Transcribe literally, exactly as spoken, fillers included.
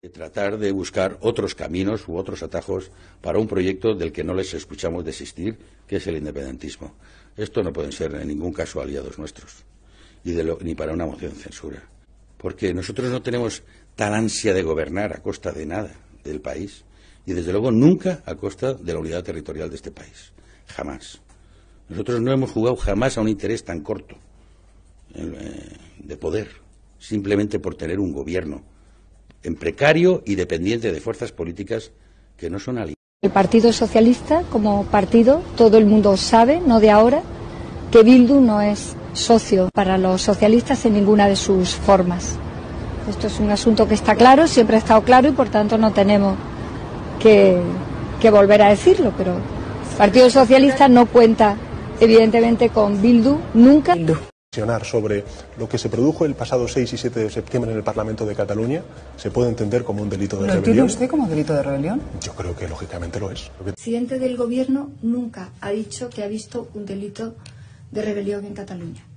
De tratar de buscar otros caminos u otros atajos para un proyecto del que no les escuchamos desistir, que es el independentismo. Esto no pueden ser en ningún caso aliados nuestros, y de lo, ni para una moción de censura. Porque nosotros no tenemos tal ansia de gobernar a costa de nada del país, y desde luego nunca a costa de la unidad territorial de este país. Jamás. Nosotros no hemos jugado jamás a un interés tan corto eh, de poder, simplemente por tener un gobierno en precario y dependiente de fuerzas políticas que no son aliadas. El Partido Socialista, como partido, todo el mundo sabe, no de ahora, que Bildu no es socio para los socialistas en ninguna de sus formas. Esto es un asunto que está claro, siempre ha estado claro y por tanto no tenemos que, que volver a decirlo, pero el Partido Socialista no cuenta evidentemente con Bildu nunca. Bildu. Sobre lo que se produjo el pasado seis y siete de septiembre en el Parlamento de Cataluña, ¿se puede entender como un delito de ¿Lo rebelión? entiende usted como delito de rebelión? Yo creo que lógicamente lo es. El presidente del Gobierno nunca ha dicho que ha visto un delito de rebelión en Cataluña.